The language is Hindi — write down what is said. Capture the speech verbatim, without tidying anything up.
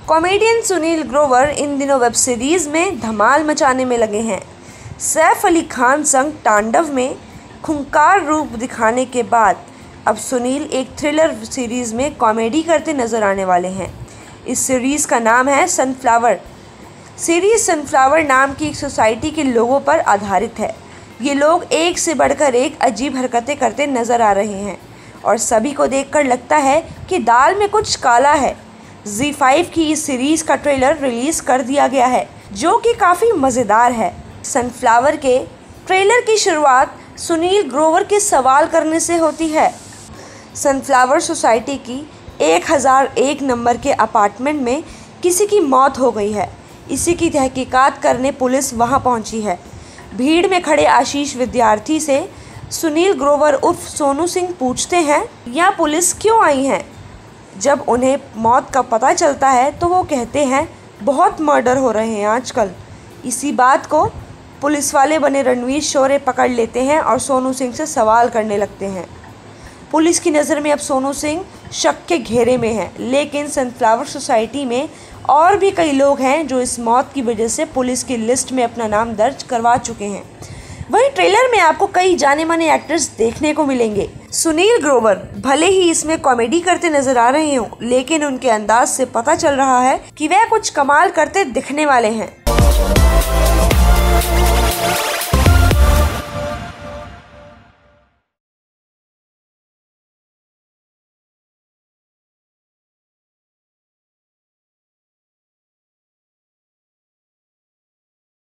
कॉमेडियन सुनील ग्रोवर इन दिनों वेब सीरीज में धमाल मचाने में लगे हैं। सैफ अली खान संग तांडव में खूंखार रूप दिखाने के बाद अब सुनील एक थ्रिलर सीरीज में कॉमेडी करते नजर आने वाले हैं। इस सीरीज का नाम है सनफ्लावर। सीरीज सनफ्लावर नाम की एक सोसाइटी के लोगों पर आधारित है। ये लोग एक से बढ़कर एक अजीब हरकतें करते नजर आ रहे हैं और सभी को देखकर लगता है कि दाल में कुछ काला है। ज़ी फाइव की इस सीरीज़ का ट्रेलर रिलीज़ कर दिया गया है जो कि काफ़ी मज़ेदार है। सनफ्लावर के ट्रेलर की शुरुआत सुनील ग्रोवर के सवाल करने से होती है। सनफ्लावर सोसाइटी की एक हज़ार एक नंबर के अपार्टमेंट में किसी की मौत हो गई है। इसी की तहकीकात करने पुलिस वहां पहुंची है। भीड़ में खड़े आशीष विद्यार्थी से सुनील ग्रोवर उर्फ सोनू सिंह पूछते हैं, यहाँ पुलिस क्यों आई है? जब उन्हें मौत का पता चलता है तो वो कहते हैं, बहुत मर्डर हो रहे हैं आजकल। इसी बात को पुलिस वाले बने रणवीर शोरे पकड़ लेते हैं और सोनू सिंह से सवाल करने लगते हैं। पुलिस की नज़र में अब सोनू सिंह शक के घेरे में है, लेकिन सनफ्लावर सोसाइटी में और भी कई लोग हैं जो इस मौत की वजह से पुलिस की लिस्ट में अपना नाम दर्ज करवा चुके हैं। वहीं ट्रेलर में आपको कई जाने माने एक्टर्स देखने को मिलेंगे। सुनील ग्रोवर भले ही इसमें कॉमेडी करते नजर आ रहे हों, लेकिन उनके अंदाज से पता चल रहा है कि वह कुछ कमाल करते दिखने वाले हैं।